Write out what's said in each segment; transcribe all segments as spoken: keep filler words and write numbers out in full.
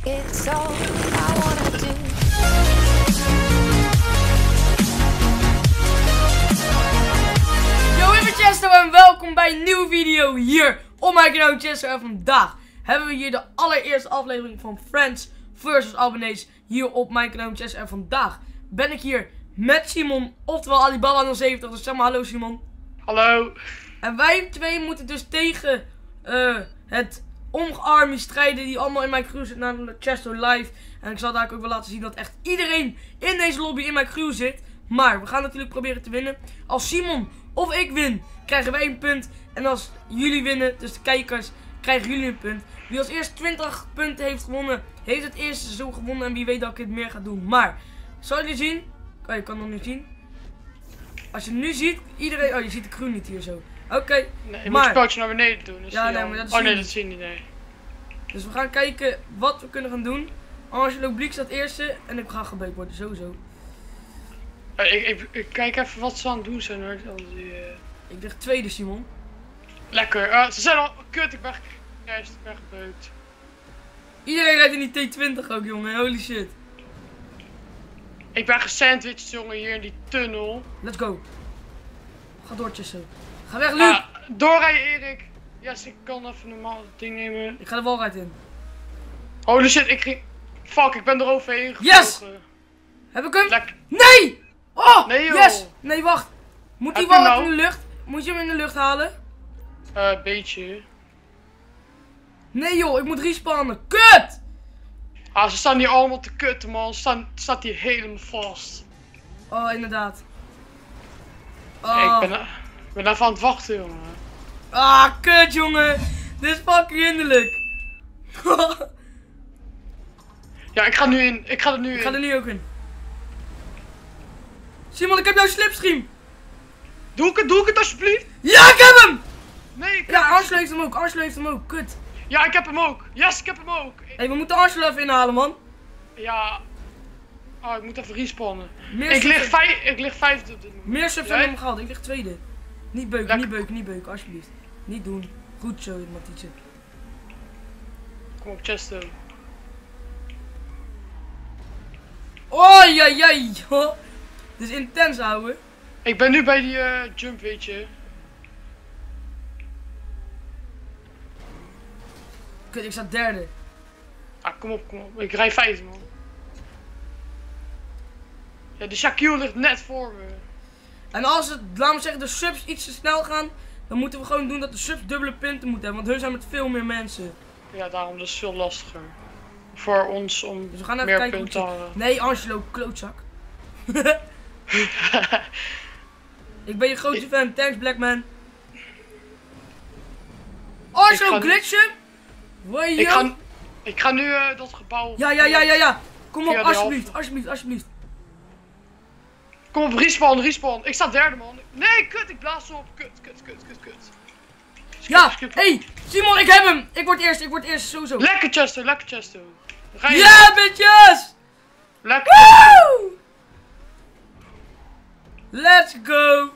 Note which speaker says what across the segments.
Speaker 1: It's all I wanna do.
Speaker 2: Yo, ik ben Chester en welkom bij een nieuwe video hier op mijn kanaal Chester. En vandaag hebben we hier de allereerste aflevering van Friends versus. Abonnees hier op mijn kanaal Chester. En vandaag ben ik hier met Simon, oftewel Alibaba nul zeventig. Dus zeg maar hallo Simon.
Speaker 3: Hallo.
Speaker 2: En wij twee moeten dus tegen uh, het Omg-army strijden die allemaal in mijn crew zit, namelijk Chester Live. En ik zal daar ook wel laten zien dat echt iedereen in deze lobby in mijn crew zit. Maar we gaan natuurlijk proberen te winnen. Als Simon of ik win, krijgen wij een punt. En als jullie winnen, dus de kijkers, krijgen jullie een punt. Wie als eerst twintig punten heeft gewonnen, heeft het eerste seizoen gewonnen. En wie weet dat ik het meer ga doen. Maar, zal je zien? Oh, je kan nog niet zien. Als je nu ziet, iedereen... Oh, je ziet de crew niet hier zo. Oké, okay,
Speaker 3: nee, je
Speaker 2: maar...
Speaker 3: moet het pootje naar beneden doen. Dus
Speaker 2: ja, nee, maar dat
Speaker 3: oh nee,
Speaker 2: niet.
Speaker 3: dat zie je niet, nee.
Speaker 2: Dus we gaan kijken wat we kunnen gaan doen. Angelo Bliek staat eerste en ik ga gebeukt worden, sowieso.
Speaker 3: Uh, ik, ik, ik kijk even wat ze aan het doen zijn hoor. Die, uh...
Speaker 2: Ik lig tweede, Simon.
Speaker 3: Lekker. Uh, ze zijn al... Kut, ik ben, juist, ik ben gebeukt.
Speaker 2: Iedereen rijdt in die T twintig ook, jongen. Holy shit.
Speaker 3: Ik ben gesandwiched, jongen, hier in die tunnel.
Speaker 2: Let's go. Ga door, Chester. Ga weg, Luc.
Speaker 3: Uh, doorrijden, Erik. Yes, ik kan even normaal het ding nemen.
Speaker 2: Ik ga de walrijd in.
Speaker 3: Holy shit, ik ging... Fuck, ik ben er overheen gevlogen.
Speaker 2: Yes! Heb ik hem?
Speaker 3: Lekker.
Speaker 2: Nee! Oh,
Speaker 3: nee, joh.
Speaker 2: Yes! Nee, wacht. Moet die
Speaker 3: Heb je
Speaker 2: walrijd
Speaker 3: nou?
Speaker 2: in de lucht? Moet je hem in de lucht halen?
Speaker 3: Eh, uh, beetje.
Speaker 2: Nee joh, ik moet respawnen. Kut!
Speaker 3: Ah, ze staan hier allemaal te kutten, man. Ze staan, staat hier helemaal vast.
Speaker 2: Oh, inderdaad.
Speaker 3: Oh. Ik ben, ik ben even aan het wachten, jongen.
Speaker 2: Ah, kut, jongen. Dit is fucking hinderlijk.
Speaker 3: Ja, ik ga nu in. Ik ga er nu in.
Speaker 2: Ik ga er nu ook in. Simon, ik heb jouw slipstream.
Speaker 3: Doe ik het, doe ik het alsjeblieft?
Speaker 2: Ja, ik heb hem!
Speaker 3: Nee, ik
Speaker 2: Ja, Angelo heeft hem ook. Angelo heeft hem ook. Kut.
Speaker 3: Ja, ik heb hem ook. Yes, ik heb hem ook.
Speaker 2: Hé, hey, we moeten Angelo even inhalen, man.
Speaker 3: Ja. Oh, ik moet even respawnen.
Speaker 2: Meer
Speaker 3: ik, lig
Speaker 2: sub-
Speaker 3: vijf, ik lig vijfde op dit moment.
Speaker 2: Meer subs
Speaker 3: Jij?
Speaker 2: hebben we gehaald. Ik lig tweede. Niet beuken,
Speaker 3: Lekker.
Speaker 2: niet beuken, niet beuken. Alsjeblieft. Niet doen. Goed zo, Matietje.
Speaker 3: Kom op, Chesto.
Speaker 2: Oh, ja, ja, joh. Dit is intens, ouwe.
Speaker 3: Ik ben nu bij die uh, jump, weet je.
Speaker 2: Kut, ik sta derde.
Speaker 3: Ah, kom op, kom op. Ik rij vijfde, man. Ja, de Shaquille ligt net voor me.
Speaker 2: En als het, laten we zeggen, de subs iets te snel gaan, dan moeten we gewoon doen dat de subs dubbele punten moeten hebben. Want hun zijn met veel meer mensen.
Speaker 3: Ja, daarom dat is veel lastiger. Voor ons om
Speaker 2: Dus we gaan even
Speaker 3: meer
Speaker 2: kijken
Speaker 3: punten te
Speaker 2: hoe het
Speaker 3: halen.
Speaker 2: zit. Nee, Angelo, klootzak. Ik ben je grootste fan. Thanks, Blackman. Angelo,
Speaker 3: ga...
Speaker 2: glitchen? Wow.
Speaker 3: Ik ga, ik ga nu uh, dat gebouw...
Speaker 2: Ja, ja, ja, ja, ja. Kom op,
Speaker 3: Ja,
Speaker 2: alsjeblieft, alsjeblieft, alsjeblieft.
Speaker 3: Kom op, respawn, respawn. Ik sta derde, man. Nee, kut, ik blaas op. Kut, kut, kut, kut, kut. Skip,
Speaker 2: Ja,
Speaker 3: skip.
Speaker 2: hey, Simon, ik heb hem. Ik word eerst, ik word eerst, sowieso.
Speaker 3: Lekker, Chester, lekker, Chester. Ga je...
Speaker 2: Ja, bitches!
Speaker 3: Lekker, Chester.
Speaker 2: Woo! Let's go!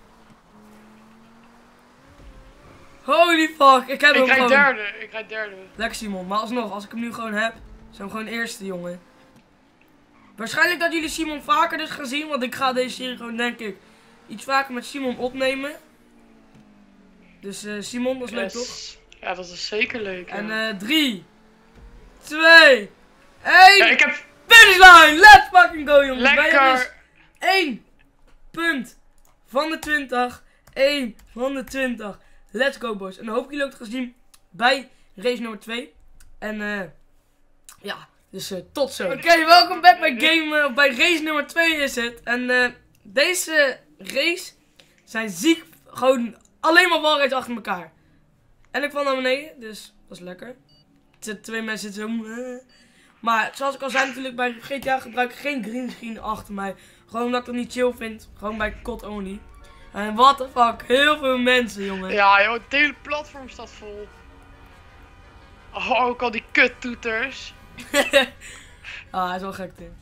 Speaker 2: Holy fuck, ik heb
Speaker 3: Ik
Speaker 2: hem
Speaker 3: rijd
Speaker 2: gewoon.
Speaker 3: derde, ik rijd derde.
Speaker 2: Lekker Simon, maar alsnog, als ik hem nu gewoon heb, zijn we gewoon eerste, jongen. Waarschijnlijk dat jullie Simon vaker dus gaan zien, want ik ga deze serie gewoon, denk ik, iets vaker met Simon opnemen. Dus uh, Simon, dat is leuk, toch?
Speaker 3: Yes. Ja, dat is zeker leuk.
Speaker 2: En
Speaker 3: ja.
Speaker 2: uh, drie, twee, één,
Speaker 3: Ja, ik heb...
Speaker 2: finish line! Let's fucking go, jongens! Wij hebben dus
Speaker 3: Lekker.
Speaker 2: één punt van de twintig. één van de twintig. Let's go, boys. En dan hoop ik jullie ook te gaan zien bij race nummer twee. En eh, ja, dus uh, tot zo. Oké, okay, welkom back bij game, uh, bij race nummer twee is het. En uh, deze race zijn ziek, gewoon alleen maar walrides achter elkaar. En ik val naar beneden, dus dat is lekker. Er zitten twee mensen zo. Uh, maar zoals ik al zei natuurlijk, bij G T A gebruik ik geen greenscreen achter mij. Gewoon omdat ik dat niet chill vind. Gewoon bij C O D only. En what the fuck, heel veel mensen, jongen.
Speaker 3: Ja, joh, het hele platform staat vol. Oh, ook al die kuttoeters.
Speaker 2: Ah, hij is wel gek, dit.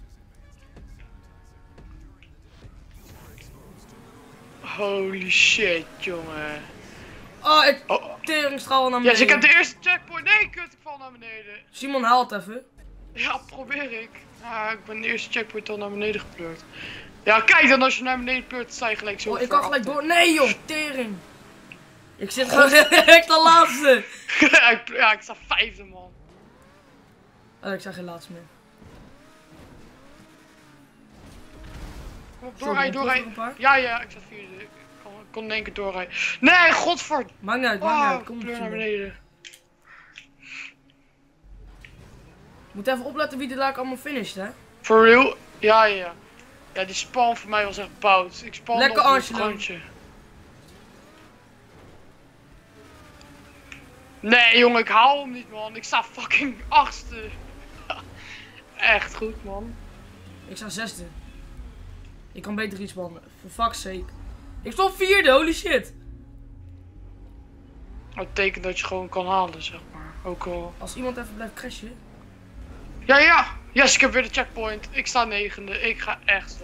Speaker 3: Holy shit, jongen.
Speaker 2: Oh, ik
Speaker 3: Oh.
Speaker 2: teringstraal naar
Speaker 3: Ja,
Speaker 2: beneden.
Speaker 3: dus ik heb de eerste checkpoint. Nee, kut, ik val naar beneden.
Speaker 2: Simon haalt even.
Speaker 3: Ja, probeer ik. Ja, ik ben de eerste checkpoint al naar beneden gepleurd. Ja, kijk dan, als je naar beneden pleurt, sta je gelijk zo.
Speaker 2: Oh, ik
Speaker 3: ver
Speaker 2: kan gelijk
Speaker 3: achter.
Speaker 2: door. Nee joh, tering. Ik zit gewoon direct de laatste.
Speaker 3: ja, ik, ja, ik sta vijfde, man.
Speaker 2: Oh, ik zeg geen laatste meer.
Speaker 3: Kom op,
Speaker 2: Sorry,
Speaker 3: doorrijden,
Speaker 2: ik
Speaker 3: doorrijden.
Speaker 2: nog een paar.
Speaker 3: Ja, ja, ik sta vierde. Ik kon, ik kon in één keer doorrijden. Nee, godver.
Speaker 2: Maakt niet uit, maakt niet
Speaker 3: Oh,
Speaker 2: uit. Kom
Speaker 3: pleur naar
Speaker 2: op,
Speaker 3: beneden.
Speaker 2: moet even opletten wie dit laat allemaal finisht, hè.
Speaker 3: For real? Ja, ja, ja. Ja, die span voor mij was echt bout. Ik span
Speaker 2: Lekker
Speaker 3: op het
Speaker 2: Angelo.
Speaker 3: randje. Nee, jongen, ik haal hem niet, man. Ik sta fucking achtste. Echt goed, man.
Speaker 2: Ik sta zesde. Ik kan beter iets spannen. For fuck's sake. Ik stond vierde, holy shit.
Speaker 3: Dat betekent dat je gewoon kan halen, zeg maar. Ook al.
Speaker 2: Als iemand even blijft crashen.
Speaker 3: Ja, ja. Yes, ik heb weer de checkpoint. Ik sta negende. Ik ga echt.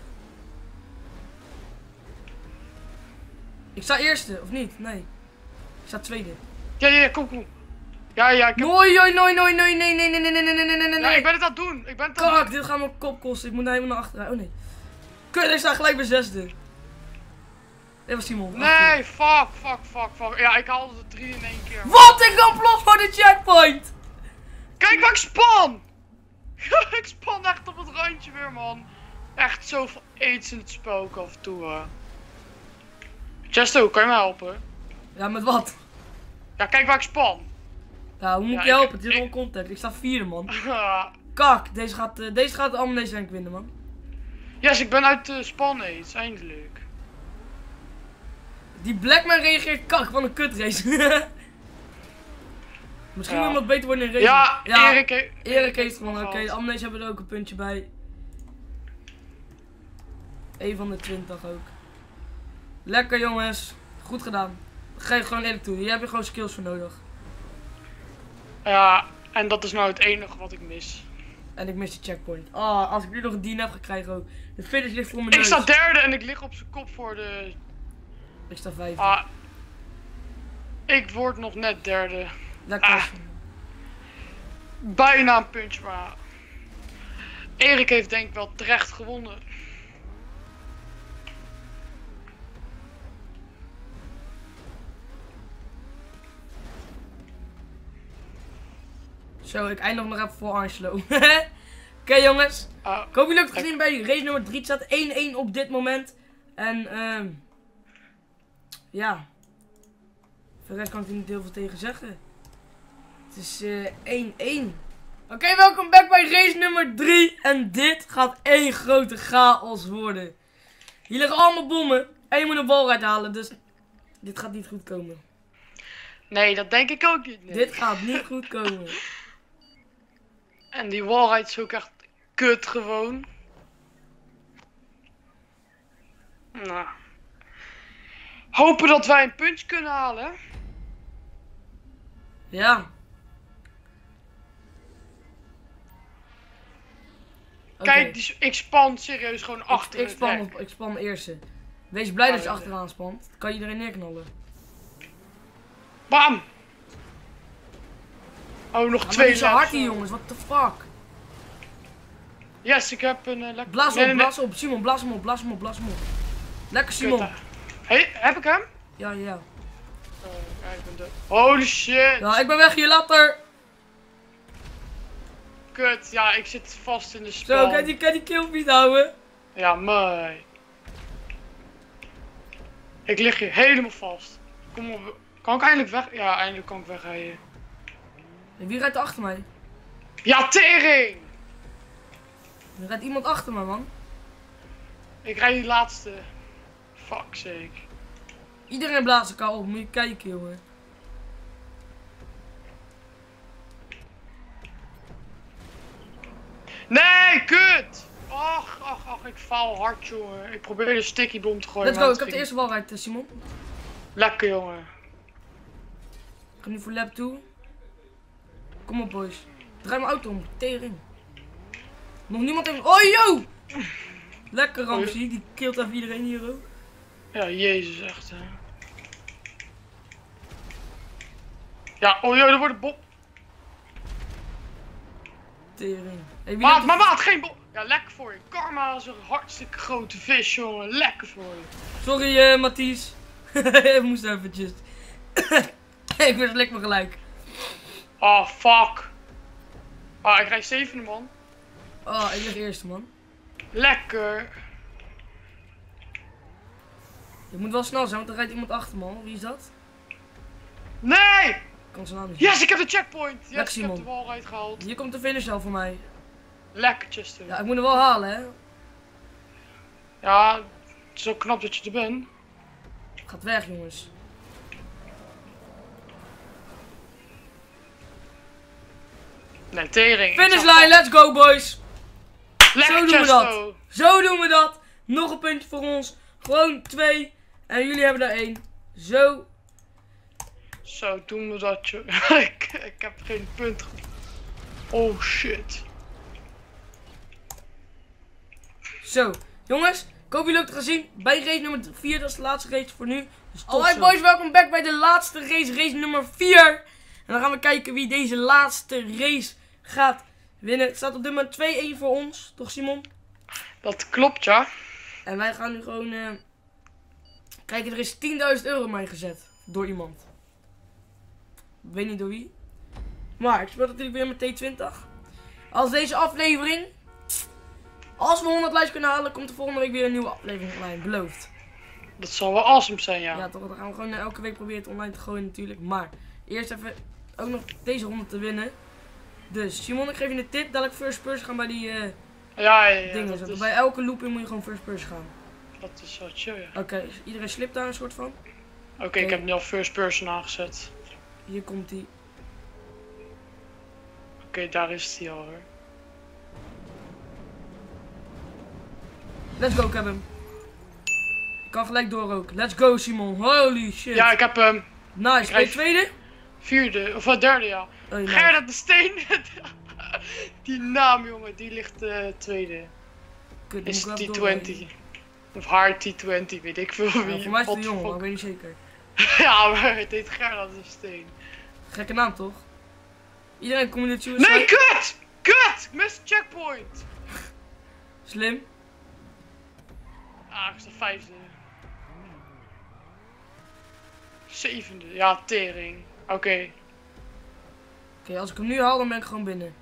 Speaker 2: Ik sta eerste, of niet? Nee. Ik sta tweede.
Speaker 3: Ja, ja, ja, kom, kom. Ja, ja, ik heb...
Speaker 2: Nooi, nooi, nooi, nooi, nooi, nee, nee, nee, nee, nee, nee, nee, nee, nee,
Speaker 3: Ja,
Speaker 2: nee.
Speaker 3: ik ben het aan het doen. Ik ben het aan het
Speaker 2: Kak, dit gaat mijn kop kosten. Ik moet nou helemaal naar achteren. Oh nee. Kut, ik sta gelijk bij zesde. Dit was Simon.
Speaker 3: doen. Nee, fuck, fuck, fuck, fuck. Ja, ik haalde de drie in één keer.
Speaker 2: Wat? Ik kan plots voor de checkpoint.
Speaker 3: Kijk waar ik span! ik span echt op het randje weer, man. Echt zoveel aids in het spook af en toe. Uh. Chesto, kan je me helpen?
Speaker 2: Ja, met wat?
Speaker 3: Ja, kijk waar ik span.
Speaker 2: Ja, hoe moet
Speaker 3: Ja,
Speaker 2: ik je
Speaker 3: ik-
Speaker 2: helpen? Het is
Speaker 3: ik-
Speaker 2: wel contact. Ik sta vierde, man. Kak, deze gaat, uh, deze gaat allemaal deze rank winnen, man.
Speaker 3: yes, ik ben uit de span aids, eindelijk.
Speaker 2: Die Blackman reageert kak, wat een kutrace. Misschien
Speaker 3: Ja.
Speaker 2: moet iemand beter worden in race.
Speaker 3: Ja,
Speaker 2: ja
Speaker 3: Erik, he-
Speaker 2: Erik heeft gewonnen. Oké,
Speaker 3: gehad.
Speaker 2: de Amnees hebben er ook een puntje bij. een van de twintig ook. Lekker jongens. Goed gedaan. Geef gewoon eerlijk toe. Hier heb je gewoon skills voor nodig.
Speaker 3: Ja, en dat is nou het enige wat ik mis.
Speaker 2: En ik mis de checkpoint. Ah, als ik nu nog een dien heb gekregen ook. De finish ligt voor mijn
Speaker 3: Ik
Speaker 2: neus.
Speaker 3: sta derde en ik lig op zijn kop voor de...
Speaker 2: Ik sta vijfde.
Speaker 3: Ah, ik word nog net derde.
Speaker 2: Lekker.
Speaker 3: ah. Bijna een puntje, maar... Erik heeft denk ik wel terecht gewonnen.
Speaker 2: Zo, ik eindig nog even voor Angelo. Oké okay, jongens.
Speaker 3: Ah,
Speaker 2: Ik hoop jullie ook gezien bij race nummer drie. Het staat één één op dit moment. En ehm ja. Voor de rest kan ik er niet heel veel tegen zeggen. Het is eh, één één. Oké, okay, welkom back bij race nummer drie. En dit gaat één grote chaos worden. Hier liggen allemaal bommen. En je moet een bal uithalen. Dus dit gaat niet goed komen.
Speaker 3: nee, dat denk ik ook niet. Nee.
Speaker 2: Dit gaat niet goed komen.
Speaker 3: En die wallride is ook echt kut gewoon. Nou. Hopen dat wij een puntje kunnen halen.
Speaker 2: Ja. Okay.
Speaker 3: Kijk, die, ik span serieus gewoon achter
Speaker 2: ik, ik,
Speaker 3: het
Speaker 2: span
Speaker 3: hek.
Speaker 2: op, ik span eerste. Wees blij dat je
Speaker 3: Oh, ja.
Speaker 2: achteraan spant. Dan kan iedereen neerknallen.
Speaker 3: Bam! Oh, nog
Speaker 2: Ja,
Speaker 3: twee
Speaker 2: niet zo
Speaker 3: laps.
Speaker 2: hard hier jongens, what the fuck.
Speaker 3: Yes, ik heb een uh, lekker...
Speaker 2: Blaas op,
Speaker 3: Nee, nee, nee.
Speaker 2: blaas op. Simon, blaas hem op, blaas hem op, blaas hem op. Lekker
Speaker 3: Kut,
Speaker 2: Simon.
Speaker 3: hè. Hey, heb ik hem?
Speaker 2: Ja, ja.
Speaker 3: Oh, ja, ik ben dood. Holy shit!
Speaker 2: Ja, ik ben weg hier, later.
Speaker 3: Kut, ja, ik zit vast in de
Speaker 2: Zo,
Speaker 3: span.
Speaker 2: kan die, kan die killfeed houden?
Speaker 3: Ja, mooi. Ik lig hier helemaal vast. Kom op. Kan ik eindelijk weg? Ja, eindelijk kan ik wegrijden.
Speaker 2: En wie rijdt er achter mij?
Speaker 3: Ja, tering!
Speaker 2: Er rijdt iemand achter me, man.
Speaker 3: Ik rijd die laatste. Fuck sake.
Speaker 2: Iedereen blaast elkaar op, moet je kijken, jongen.
Speaker 3: Nee, kut! Ach, ach, ach, ik faal hard, jongen. Ik probeer de sticky bom te gooien.
Speaker 2: Let's
Speaker 3: maar
Speaker 2: go,
Speaker 3: het
Speaker 2: ik heb de
Speaker 3: ging-
Speaker 2: eerste bal rijdt, Simon.
Speaker 3: Lekker, jongen.
Speaker 2: Ik ga nu voor lap toe. Kom op, boys. Draai mijn auto om, tering. Nog niemand heeft... Oh, yo! Lekker, Ramsey. Die killt even iedereen hier ook.
Speaker 3: Ja, jezus, echt, hè. Ja, oh joh, er wordt een bom.
Speaker 2: Tering. Hey, wie
Speaker 3: Maat,
Speaker 2: neemt
Speaker 3: maar
Speaker 2: de-
Speaker 3: maat, geen bol. Ja, lekker voor je. Karma is een hartstikke grote vis, jongen. Lekker voor je.
Speaker 2: Sorry, eh, Mathies. Ik moest eventjes. Ik verslik me gelijk.
Speaker 3: Oh, fuck. Ah, ik rijd zevende, man.
Speaker 2: Oh, ik lig eerste, man.
Speaker 3: Lekker.
Speaker 2: Je moet wel snel zijn, want er rijdt iemand achter, man. Wie is dat?
Speaker 3: Nee!
Speaker 2: Ik kan zijn naam niet zien.
Speaker 3: Yes, ik heb de checkpoint. Yes,
Speaker 2: Lekker,
Speaker 3: ik heb
Speaker 2: Simon.
Speaker 3: de bal uitgehaald.
Speaker 2: Hier komt de finish al voor mij.
Speaker 3: Lekker, Chester.
Speaker 2: Ja, ik moet hem wel halen, hè.
Speaker 3: Ja, het is ook knap dat je er bent.
Speaker 2: Gaat weg, jongens.
Speaker 3: Nee, tering.
Speaker 2: Finishlijn, let's go, boys.
Speaker 3: Lekker,
Speaker 2: Zo doen we
Speaker 3: Chesto.
Speaker 2: dat. Zo doen we dat. Nog een puntje voor ons. Gewoon twee. En jullie hebben er één. Zo.
Speaker 3: Zo doen we dat, joh. ik, ik heb geen punt. ge- Oh, shit.
Speaker 2: Zo. Jongens, ik hoop jullie ook te gaan zien bij race nummer vier. Dat is de laatste race voor nu. Dus
Speaker 3: tot
Speaker 2: alright,
Speaker 3: zo.
Speaker 2: boys, welkom back bij de laatste race. Race nummer vier. En dan gaan we kijken wie deze laatste race gaat winnen. Het staat op dit moment twee-één voor ons. Toch, Simon?
Speaker 3: Dat klopt, ja.
Speaker 2: En wij gaan nu gewoon... eh, kijken, er is tienduizend euro mij gezet. Door iemand. Ik weet niet door wie. Maar ik speel natuurlijk weer met T twintig. Als deze aflevering... Als we honderd likes kunnen halen, komt er volgende week weer een nieuwe aflevering online. Beloofd.
Speaker 3: Dat zal wel awesome zijn, ja.
Speaker 2: Ja, toch? Dan gaan we gewoon eh, elke week proberen het online te gooien natuurlijk. Maar eerst even ook nog deze ronde te winnen. Dus Simon, ik geef je een tip. Dadelijk first person gaan bij die eh,
Speaker 3: Ja, ja, ja.
Speaker 2: dingen.
Speaker 3: dat,
Speaker 2: Zo.
Speaker 3: is,
Speaker 2: Bij elke looping moet je gewoon first person gaan.
Speaker 3: dat is wel chill, ja.
Speaker 2: Oké, iedereen slipt daar een soort van.
Speaker 3: Oké, ik heb nu al first person aangezet.
Speaker 2: Hier komt hij.
Speaker 3: Oké, daar is hij al, hoor.
Speaker 2: Let's go, Kevin. Ik kan gelijk door ook. Let's go, Simon. Holy shit.
Speaker 3: Ja, ik heb hem.
Speaker 2: Nice.
Speaker 3: ik
Speaker 2: Ben je
Speaker 3: rijd-
Speaker 2: tweede?
Speaker 3: Vierde, of wat derde, ja.
Speaker 2: Oh, nice.
Speaker 3: Gerda de Steen. Die naam, jongen, die ligt uh, tweede.
Speaker 2: Kut, dan
Speaker 3: Is
Speaker 2: moet ik
Speaker 3: T
Speaker 2: wel even
Speaker 3: twintig. Of haar T twintig, weet ik veel
Speaker 2: doorrijden.
Speaker 3: wie.
Speaker 2: Ja, voor mij is het
Speaker 3: What
Speaker 2: de
Speaker 3: the
Speaker 2: jongen, maar
Speaker 3: fuck.
Speaker 2: ik weet niet zeker.
Speaker 3: Ja, maar het heet Gerda de Steen.
Speaker 2: Gekke naam toch? Iedereen community suicide.
Speaker 3: Nee, kut! Kut! Ik mis de checkpoint!
Speaker 2: Slim.
Speaker 3: Ah, ik sta vijfde. Zevende. Ja, tering. Oké.
Speaker 2: Oké, okay, als ik hem nu haal, dan ben ik gewoon binnen.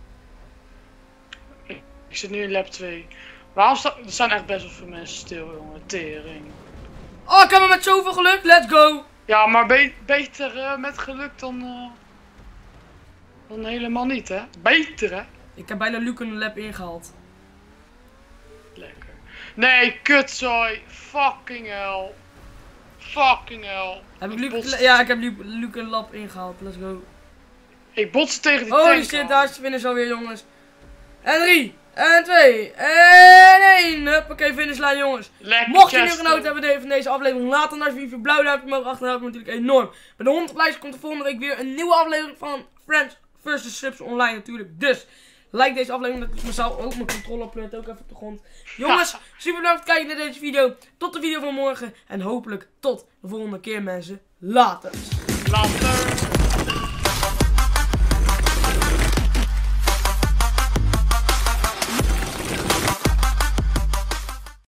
Speaker 3: Ik zit nu in lab twee. Waarom sta... Er zijn echt best wel veel mensen stil, jongen. Tering.
Speaker 2: Oh, ik heb hem met zoveel geluk. Let's go.
Speaker 3: Ja, maar be beter uh, met geluk dan... Uh, dan helemaal niet, hè? Beter, hè?
Speaker 2: Ik heb bijna Luke een lap ingehaald.
Speaker 3: Lekker. Nee, kutzooi. Fucking hell. Fucking hell.
Speaker 2: Heb ik
Speaker 3: Ik
Speaker 2: Luke...
Speaker 3: botste-
Speaker 2: Ja, ik heb Luke, Luke een lap ingehaald. Let's go.
Speaker 3: Ik botste tegen die
Speaker 2: Holy
Speaker 3: tank
Speaker 2: shit,
Speaker 3: aan.
Speaker 2: daar is de finish alweer, jongens. En drie. En twee. En één. Huppakee, finishlijn, jongens.
Speaker 3: Lekker,
Speaker 2: Mocht je nu
Speaker 3: Chesto.
Speaker 2: genoten hebben van deze aflevering, laat dan alsjeblieft een blauw duimpje omhoog achter. Dat helpt me natuurlijk enorm. Bij de honderd likes komt er volgende week weer een nieuwe aflevering van Friends versus. Subs online natuurlijk. Dus, like deze aflevering, dat is massaal ook mijn controle upload ook even op de grond. Jongens, super bedankt voor het kijken naar deze video. Tot de video van morgen. En hopelijk tot de volgende keer, mensen. Later.
Speaker 3: Later.